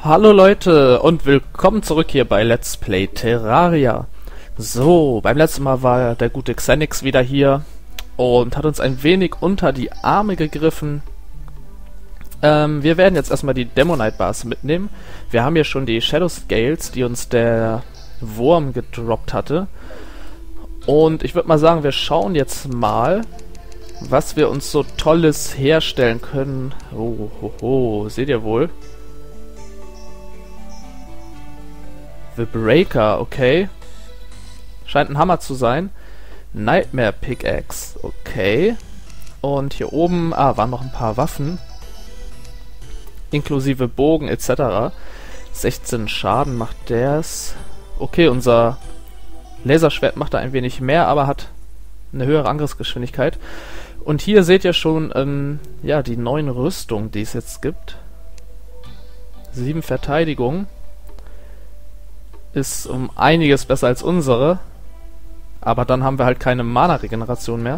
Hallo Leute und willkommen zurück hier bei Let's Play Terraria. So, beim letzten Mal war der gute Xenix wieder hier und hat uns ein wenig unter die Arme gegriffen. Wir werden jetzt erstmal die Demonite Bars mitnehmen. Wir haben hier schon die Shadow Scales, die uns der Wurm gedroppt hatte. Und ich würde mal sagen, wir schauen jetzt mal, was wir uns so Tolles herstellen können. Oh, seht ihr wohl? The Breaker, okay. Scheint ein Hammer zu sein. Nightmare Pickaxe, okay. Und hier oben, waren noch ein paar Waffen. Inklusive Bogen etc. 16 Schaden macht der's. Okay, unser Laserschwert macht da ein wenig mehr, aber hat eine höhere Angriffsgeschwindigkeit. Und hier seht ihr schon, ja, die neuen Rüstungen, die es jetzt gibt. 7 Verteidigung. Ist um einiges besser als unsere. Aber dann haben wir halt keine Mana-Regeneration mehr.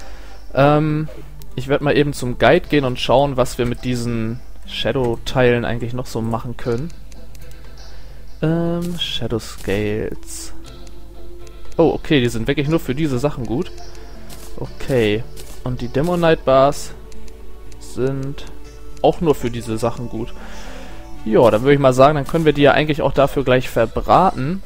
Ich werde mal eben zum Guide gehen und schauen, was wir mit diesen Shadow-Teilen eigentlich noch so machen können. Shadow Scales. Oh, okay, die sind wirklich nur für diese Sachen gut. Okay. Und die Demonite Bars sind auch nur für diese Sachen gut. Ja, dann würde ich mal sagen, dann können wir die ja eigentlich auch dafür gleich verbraten.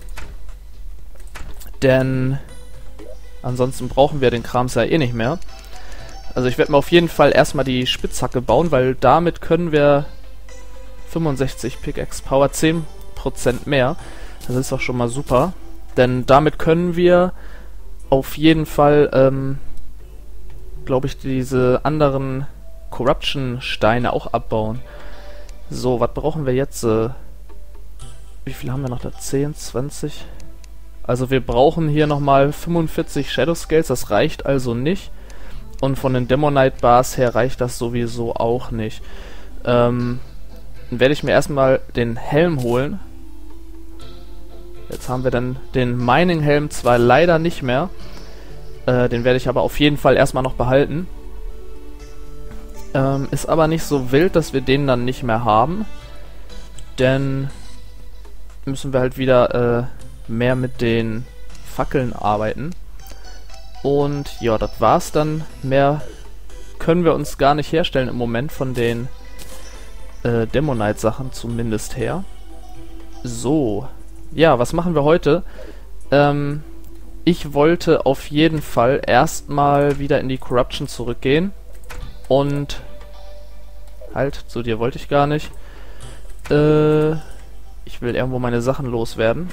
Denn ansonsten brauchen wir den Krams ja eh nicht mehr. Also ich werde mir auf jeden Fall erstmal die Spitzhacke bauen, weil damit können wir 65 Pickaxe Power, 10% mehr. Das ist doch schon mal super. Denn damit können wir auf jeden Fall, glaube ich, diese anderen Corruption-Steine auch abbauen. So, was brauchen wir jetzt? Wie viel haben wir noch da? 10, 20? Also wir brauchen hier nochmal 45 Shadow Scales, das reicht also nicht. Und von den Demonite Bars her reicht das sowieso auch nicht. Dann werde ich mir erstmal den Helm holen. Jetzt haben wir dann den Mining Helm zwar leider nicht mehr. Den werde ich aber auf jeden Fall erstmal noch behalten. Ist aber nicht so wild, dass wir den dann nicht mehr haben. Denn müssen wir halt wieder mehr mit den Fackeln arbeiten. Und ja, das war's dann. Mehr können wir uns gar nicht herstellen im Moment von den Demonite-Sachen zumindest her. So. Ja, was machen wir heute? Ich wollte auf jeden Fall erstmal wieder in die Corruption zurückgehen. Und halt, zu dir wollte ich gar nicht. Ich will irgendwo meine Sachen loswerden.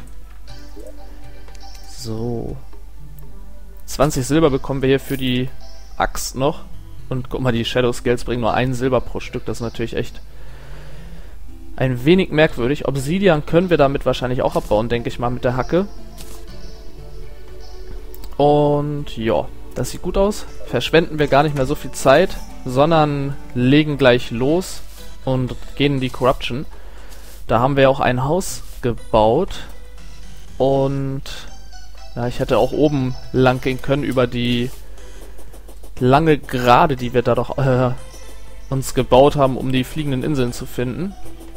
So. 20 Silber bekommen wir hier für die Axt noch. Und guck mal, die Shadow Scales bringen nur 1 Silber pro Stück. Das ist natürlich echt ein wenig merkwürdig. Obsidian können wir damit wahrscheinlich auch abbauen, denke ich mal, mit der Hacke. Und ja, das sieht gut aus. Verschwenden wir gar nicht mehr so viel Zeit, sondern legen gleich los und gehen in die Corruption. Da haben wir auch ein Haus gebaut. Und ja, ich hätte auch oben lang gehen können über die lange Gerade, die wir da doch uns gebaut haben, um die fliegenden Inseln zu finden.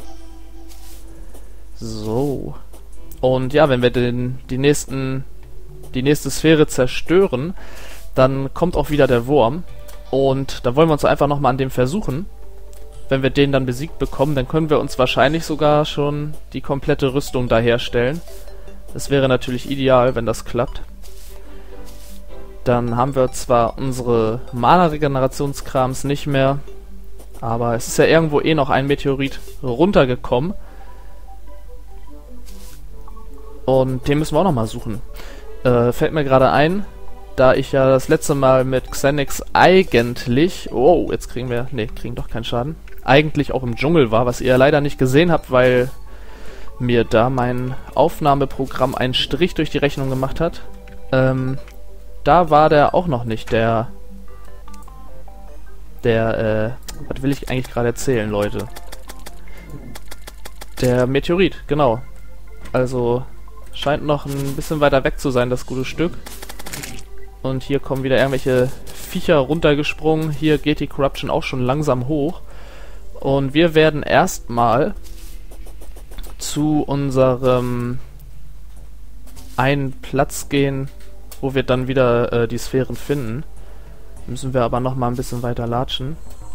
So. Und ja, wenn wir die nächste Sphäre zerstören, dann kommt auch wieder der Wurm. Und da wollen wir uns einfach nochmal an dem versuchen. Wenn wir den dann besiegt bekommen, dann können wir uns wahrscheinlich sogar schon die komplette Rüstung da herstellen. Das wäre natürlich ideal, wenn das klappt. Dann haben wir zwar unsere Mana-Regenerationskrams nicht mehr, aber es ist ja irgendwo eh noch ein Meteorit runtergekommen. Und den müssen wir auch nochmal suchen. Fällt mir gerade ein, da ich ja das letzte Mal mit Xenix eigentlich... Oh, jetzt kriegen doch keinen Schaden. Eigentlich auch im Dschungel war, was ihr leider nicht gesehen habt, weil mir da mein Aufnahmeprogramm einen Strich durch die Rechnung gemacht hat. Da war der auch noch nicht was will ich eigentlich gerade erzählen, Leute? Der Meteorit, genau. Also scheint noch ein bisschen weiter weg zu sein, das gute Stück. Und hier kommen wieder irgendwelche Viecher runtergesprungen. Hier geht die Corruption auch schon langsam hoch. Und wir werden erstmal zu unserem einen Platz gehen, wo wir dann wieder die Sphären finden. Müssen wir aber noch mal ein bisschen weiter latschen.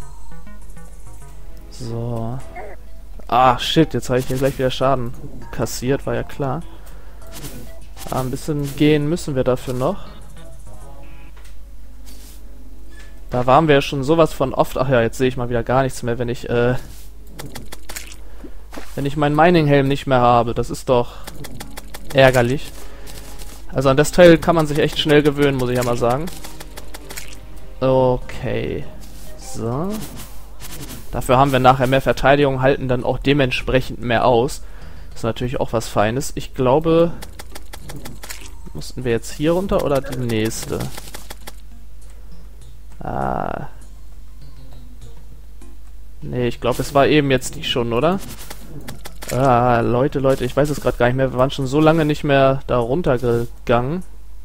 So. Ah, shit, jetzt habe ich hier gleich wieder Schaden kassiert, war ja klar. Aber ein bisschen gehen müssen wir dafür noch. Da waren wir ja schon sowas von oft... Ach ja, jetzt sehe ich mal wieder gar nichts mehr, wenn ich meinen Mining-Helm nicht mehr habe. Das ist doch ärgerlich. Also an das Teil kann man sich echt schnell gewöhnen, muss ich ja mal sagen. Okay. So. Dafür haben wir nachher mehr Verteidigung, halten dann auch dementsprechend mehr aus. Das ist natürlich auch was Feines. Ich glaube... Mussten wir jetzt hier runter oder die nächste? Ah. Nee, ich glaube, es war eben jetzt die schon, oder? Ah, Leute, ich weiß es gerade gar nicht mehr. Wir waren schon so lange nicht mehr da runtergegangen.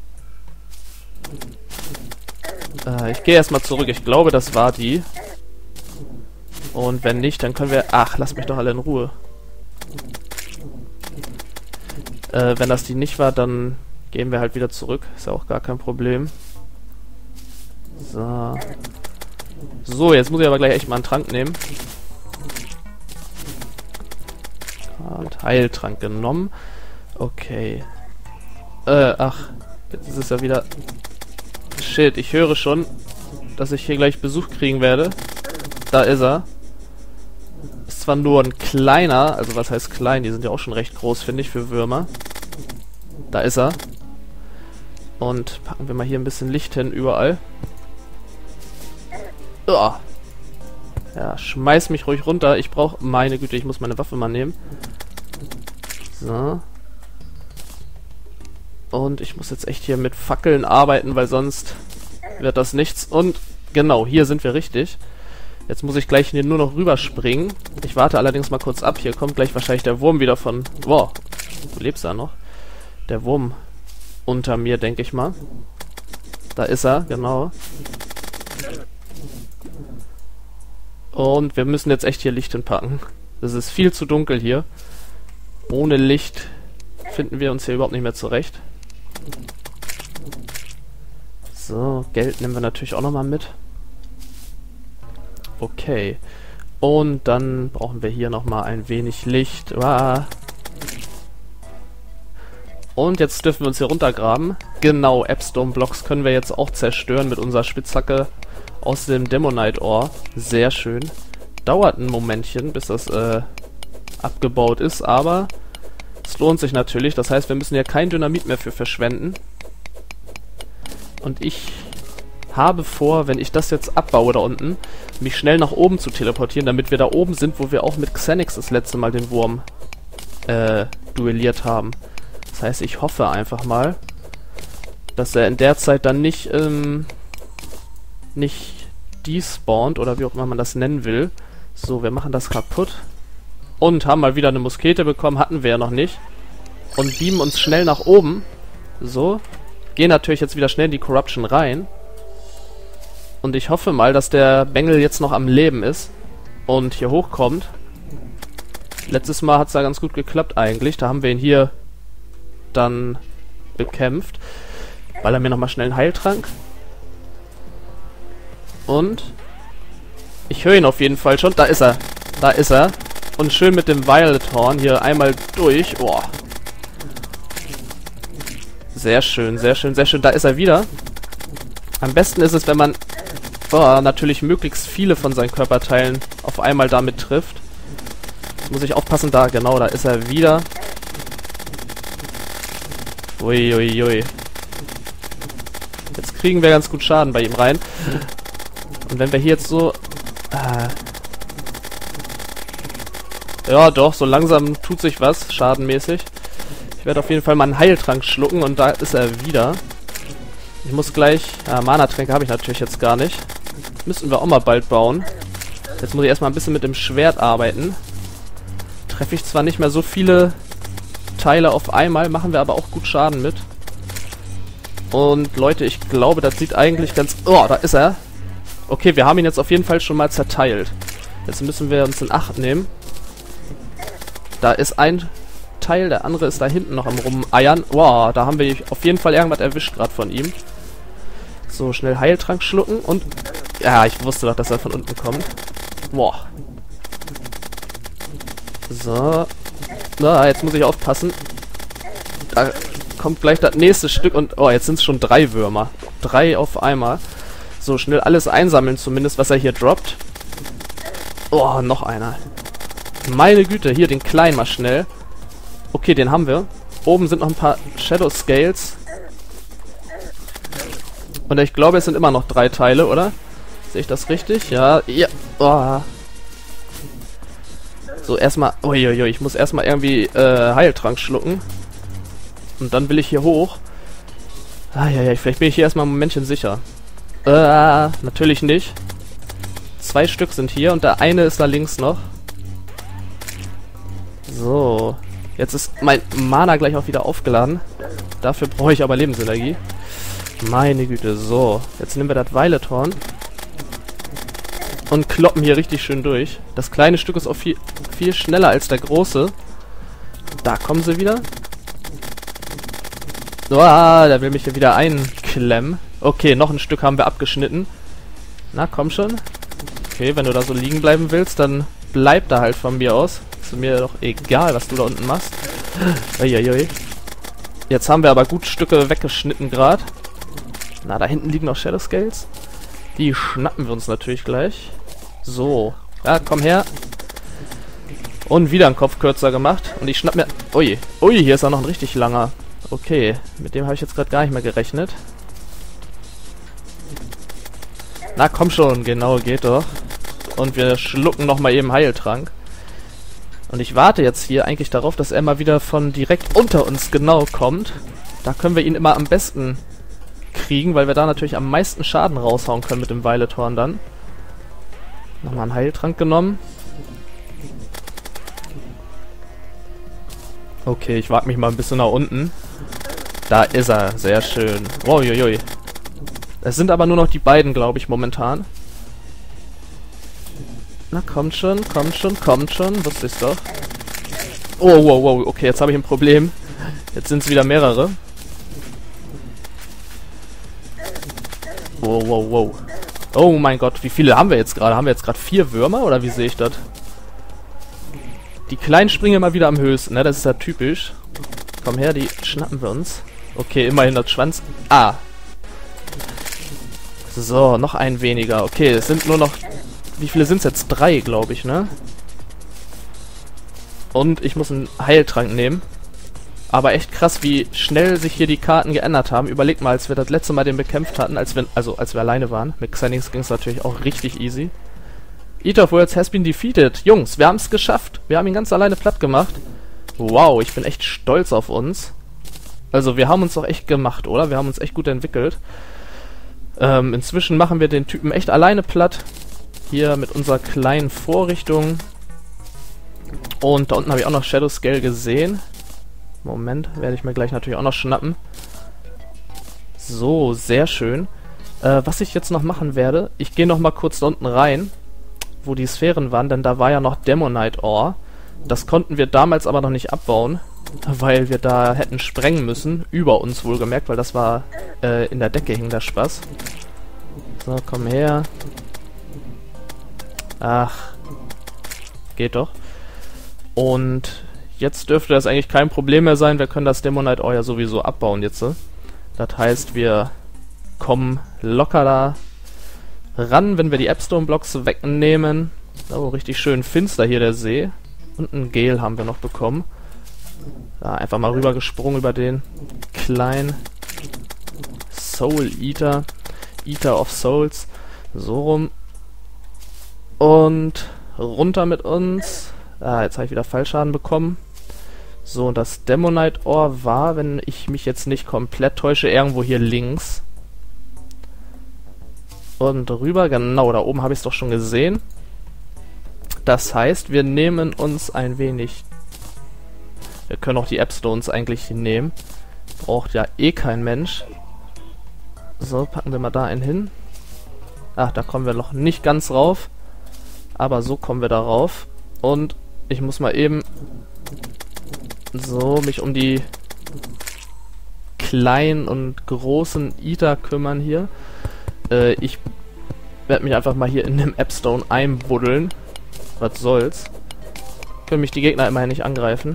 Ich gehe erstmal zurück. Ich glaube, das war die. Und wenn nicht, dann können wir... Ach, lasst mich doch alle in Ruhe. Wenn das die nicht war, dann gehen wir halt wieder zurück. Ist ja auch gar kein Problem. So. So, jetzt muss ich aber gleich echt mal einen Trank nehmen. Und Heiltrank genommen. Okay. Ach. Jetzt ist es ja wieder... Shit, ich höre schon, dass ich hier gleich Besuch kriegen werde. Da ist er. Ist zwar nur ein kleiner, also was heißt klein? Die sind ja auch schon recht groß, finde ich, für Würmer. Da ist er. Und packen wir mal hier ein bisschen Licht hin, überall. Oh. Ja, schmeiß mich ruhig runter. Ich brauche... Meine Güte, ich muss meine Waffe mal nehmen. So. Und ich muss jetzt echt hier mit Fackeln arbeiten, weil sonst wird das nichts. Und genau, hier sind wir richtig. Jetzt muss ich gleich hier nur noch rüberspringen. Ich warte allerdings mal kurz ab. Hier kommt gleich wahrscheinlich der Wurm wieder von... Wow, du lebst da noch. Der Wurm unter mir, denke ich mal. Da ist er, genau. Und wir müssen jetzt echt hier Licht hinpacken. Es ist viel zu dunkel hier. Ohne Licht finden wir uns hier überhaupt nicht mehr zurecht. So, Geld nehmen wir natürlich auch nochmal mit. Okay. Und dann brauchen wir hier nochmal ein wenig Licht. Ah. Und jetzt dürfen wir uns hier runtergraben. Genau, Appstone-Blocks können wir jetzt auch zerstören mit unserer Spitzhacke aus dem Demonite Ore. Sehr schön. Dauert ein Momentchen, bis das abgebaut ist, aber es lohnt sich natürlich. Das heißt, wir müssen ja kein Dynamit mehr für verschwenden. Und ich habe vor, wenn ich das jetzt abbaue da unten, mich schnell nach oben zu teleportieren, damit wir da oben sind, wo wir auch mit Xenix das letzte Mal den Wurm duelliert haben. Das heißt, ich hoffe einfach mal, dass er in der Zeit dann nicht despawnt oder wie auch immer man das nennen will. So, wir machen das kaputt. Und haben mal wieder eine Muskete bekommen, hatten wir ja noch nicht. Und beamen uns schnell nach oben. So. Gehen natürlich jetzt wieder schnell in die Corruption rein. Und ich hoffe mal, dass der Bengel jetzt noch am Leben ist. Und hier hochkommt. Letztes Mal hat es ja ganz gut geklappt eigentlich. Da haben wir ihn hier dann bekämpft. Weil er mir nochmal schnell einen Heiltrank. Und ich höre ihn auf jeden Fall schon. Da ist er. Da ist er. Und schön mit dem Violet Horn hier einmal durch. Boah. Sehr schön, sehr schön, sehr schön. Da ist er wieder. Am besten ist es, wenn man natürlich möglichst viele von seinen Körperteilen auf einmal damit trifft. Jetzt muss ich aufpassen. Da, genau, da ist er wieder. Uiuiui. Jetzt kriegen wir ganz gut Schaden bei ihm rein. Und wenn wir hier jetzt so... ja, doch, so langsam tut sich was, schadenmäßig. Ich werde auf jeden Fall mal einen Heiltrank schlucken und da ist er wieder. Ich muss gleich... Mana-Tränke habe ich natürlich jetzt gar nicht. Müssen wir auch mal bald bauen. Jetzt muss ich erstmal ein bisschen mit dem Schwert arbeiten. Treffe ich zwar nicht mehr so viele Teile auf einmal, machen wir aber auch gut Schaden mit. Und Leute, ich glaube, das sieht eigentlich ganz... Oh, da ist er. Okay, wir haben ihn jetzt auf jeden Fall schon mal zerteilt. Jetzt müssen wir uns in Acht nehmen. Da ist ein Teil, der andere ist da hinten noch am Rumeiern. Wow, da haben wir auf jeden Fall irgendwas erwischt gerade von ihm. So, schnell Heiltrank schlucken und... Ja, ich wusste doch, dass er von unten kommt. Boah. So. Na, jetzt muss ich aufpassen. Da kommt gleich das nächste Stück und... Oh, jetzt sind es schon 3 Würmer. 3 auf einmal. So, schnell alles einsammeln zumindest, was er hier droppt. Oh, noch einer. Meine Güte, hier den kleinen mal schnell. Okay, den haben wir. Oben sind noch ein paar Shadow Scales. Und ich glaube, es sind immer noch 3 Teile, oder? Sehe ich das richtig? Ja. Ja. Oh. So, erstmal... Uiuiui, ich muss erstmal irgendwie Heiltrank schlucken. Und dann will ich hier hoch. Ah, ja, vielleicht bin ich hier erstmal ein Momentchen sicher. Natürlich nicht. 2 Stück sind hier und der eine ist da links noch. So. Jetzt ist mein Mana gleich auch wieder aufgeladen. Dafür brauche ich aber Lebensenergie. Meine Güte, so. Jetzt nehmen wir das Violet Horn. Und kloppen hier richtig schön durch. Das kleine Stück ist auch viel schneller als der große. Da kommen sie wieder. Der will mich hier wieder einklemmen. Okay, noch ein Stück haben wir abgeschnitten. Na, komm schon. Okay, wenn du da so liegen bleiben willst, dann bleib da halt von mir aus. Ist mir doch egal, was du da unten machst. Uiuiui. Jetzt haben wir aber gut Stücke weggeschnitten gerade. Na, da hinten liegen noch Shadow Scales. Die schnappen wir uns natürlich gleich. So. Ja, komm her. Und wieder einen Kopf kürzer gemacht. Und ich schnapp mir... Ui. Ui, hier ist auch noch ein richtig langer. Okay. Mit dem habe ich jetzt gerade gar nicht mehr gerechnet. Na, komm schon. Genau, geht doch. Und wir schlucken nochmal eben Heiltrank. Und ich warte jetzt hier eigentlich darauf, dass er mal wieder von direkt unter uns genau kommt. Da können wir ihn immer am besten kriegen, weil wir da natürlich am meisten Schaden raushauen können mit dem Violet Horn dann. Nochmal einen Heiltrank genommen. Okay, ich wage mich mal ein bisschen nach unten. Da ist er, sehr schön. Uiuiui. Es sind aber nur noch die beiden, glaube ich, momentan. Na, kommt schon, kommt schon, kommt schon. Wusste ich's doch. Oh, wow, wow. Okay, jetzt habe ich ein Problem. Jetzt sind es wieder mehrere. Wow, wow, wow. Oh mein Gott, wie viele haben wir jetzt gerade? Haben wir jetzt gerade 4 Würmer oder wie sehe ich das? Die Kleinen springen immer wieder am höchsten, ne? Das ist ja typisch. Komm her, die schnappen wir uns. Okay, immerhin das Schwanz. Ah. So, noch ein weniger. Okay, es sind nur noch... Wie viele sind es jetzt? 3, glaube ich, ne? Und ich muss einen Heiltrank nehmen. Aber echt krass, wie schnell sich hier die Karten geändert haben. Überlegt mal, als wir das letzte Mal den bekämpft hatten, als wir alleine waren. Mit Xenix ging es natürlich auch richtig easy. Eater of Worlds has been defeated. Jungs, wir haben es geschafft. Wir haben ihn ganz alleine platt gemacht. Wow, ich bin echt stolz auf uns. Also wir haben uns doch echt gemacht, oder? Wir haben uns echt gut entwickelt. Inzwischen machen wir den Typen echt alleine platt. Hier mit unserer kleinen Vorrichtung. Und da unten habe ich auch noch Shadow Scale gesehen. Moment, werde ich mir gleich natürlich auch noch schnappen. So, sehr schön. Was ich jetzt noch machen werde, ich gehe noch mal kurz da unten rein, wo die Sphären waren, denn da war ja noch Demonite Ore. Das konnten wir damals aber noch nicht abbauen, weil wir da hätten sprengen müssen, über uns wohlgemerkt, weil das war in der Decke hing der Spaß. So, komm her. Ach, geht doch. Und jetzt dürfte das eigentlich kein Problem mehr sein. Wir können das Demonite Ore ja sowieso abbauen jetzt. Das heißt, wir kommen locker da ran, wenn wir die Appstone Blocks wegnehmen. Oh, richtig schön finster hier der See. Und ein Gel haben wir noch bekommen. Da einfach mal rüber gesprungen über den kleinen Soul Eater. Eater of Souls. So rum. Und runter mit uns. Ah, jetzt habe ich wieder Fallschaden bekommen. So, und das Demonite Ore war, wenn ich mich jetzt nicht komplett täusche, irgendwo hier links. Und rüber, genau, da oben habe ich es doch schon gesehen. Das heißt, wir nehmen uns ein wenig... Wir können auch die Appstones eigentlich nehmen. Braucht ja eh kein Mensch. So, packen wir mal da einen hin. Ach, da kommen wir noch nicht ganz rauf. Aber so kommen wir da rauf. Und ich muss mal eben So, mich um die kleinen und großen Eater kümmern hier. Ich werde mich einfach mal hier in dem Appstone einbuddeln. Was soll's. Können mich die Gegner immerhin nicht angreifen.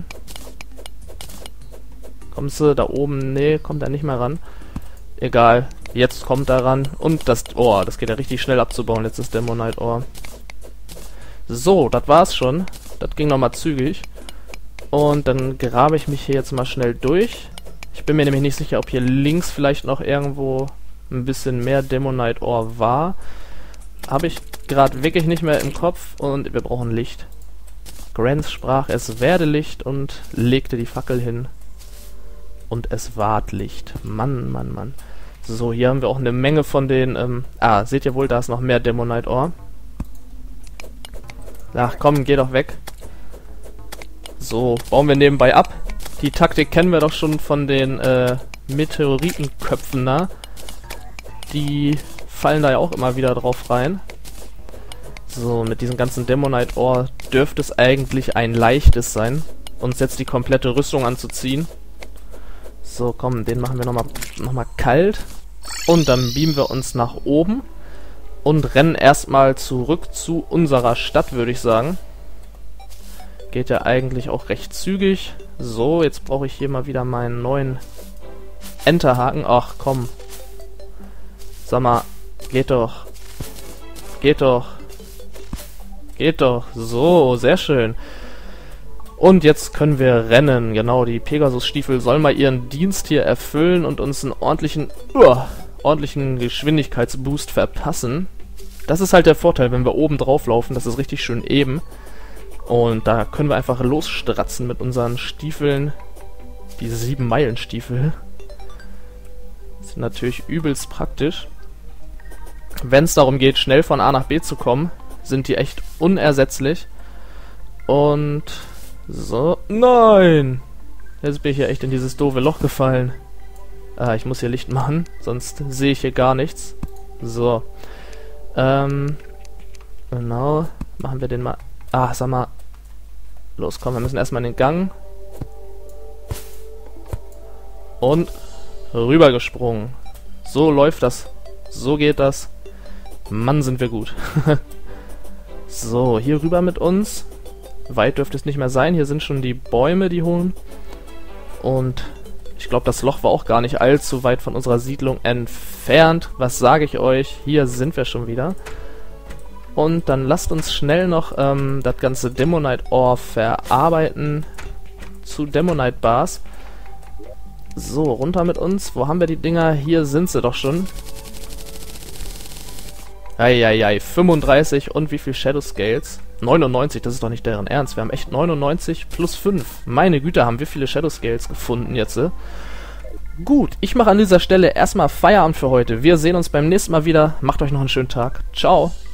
Kommst du da oben? Nee, kommt er nicht mehr ran. Egal. Jetzt kommt er ran. Und das... Oh, das geht ja richtig schnell abzubauen, letztes Demonite Ore. So, das war's schon. Das ging nochmal zügig. Und dann grabe ich mich hier jetzt mal schnell durch. Ich bin mir nämlich nicht sicher, ob hier links vielleicht noch irgendwo ein bisschen mehr Demonite Ore war. Habe ich gerade wirklich nicht mehr im Kopf und wir brauchen Licht. Grants sprach, es werde Licht und legte die Fackel hin. Und es ward Licht. Mann, Mann, Mann. So, hier haben wir auch eine Menge von den, seht ihr wohl, da ist noch mehr Demonite Ore. Ach komm, geh doch weg. So, bauen wir nebenbei ab. Die Taktik kennen wir doch schon von den Meteoritenköpfen da. Die fallen da ja auch immer wieder drauf rein. So, mit diesem ganzen Demonite Ore dürfte es eigentlich ein leichtes sein, uns jetzt die komplette Rüstung anzuziehen. So, komm, den machen wir nochmal kalt. Und dann beamen wir uns nach oben und rennen erstmal zurück zu unserer Stadt, würde ich sagen. Geht ja eigentlich auch recht zügig. So, jetzt brauche ich hier mal wieder meinen neuen Enterhaken. Ach, komm. Sag mal, geht doch. Geht doch. Geht doch. So, sehr schön. Und jetzt können wir rennen. Genau, die Pegasus-Stiefel sollen mal ihren Dienst hier erfüllen und uns einen ordentlichen Geschwindigkeitsboost verpassen. Das ist halt der Vorteil, wenn wir oben drauf laufen. Das ist richtig schön eben. Und da können wir einfach losstratzen mit unseren Stiefeln. Diese 7-Meilen-Stiefel. Sind natürlich übelst praktisch. Wenn es darum geht, schnell von A nach B zu kommen, sind die echt unersetzlich. Und so. Nein! Jetzt bin ich hier echt in dieses doofe Loch gefallen. Ich muss hier Licht machen, sonst sehe ich hier gar nichts. So. Genau. Machen wir den mal... sag mal. Los, komm, wir müssen erstmal in den Gang. Und rübergesprungen. So läuft das. So geht das. Mann, sind wir gut. So, hier rüber mit uns. Weit dürfte es nicht mehr sein. Hier sind schon die Bäume, die hohen. Und ich glaube, das Loch war auch gar nicht allzu weit von unserer Siedlung entfernt. Was sage ich euch? Hier sind wir schon wieder. Und dann lasst uns schnell noch das ganze Demonite Ore verarbeiten zu Demonite Bars. So, runter mit uns. Wo haben wir die Dinger? Hier sind sie doch schon. Eieiei, 35 und wie viel Shadow Scales? 99, das ist doch nicht deren Ernst. Wir haben echt 99 plus 5. Meine Güte, haben wir viele Shadow Scales gefunden jetzt. Gut, ich mache an dieser Stelle erstmal Feierabend für heute. Wir sehen uns beim nächsten Mal wieder. Macht euch noch einen schönen Tag. Ciao.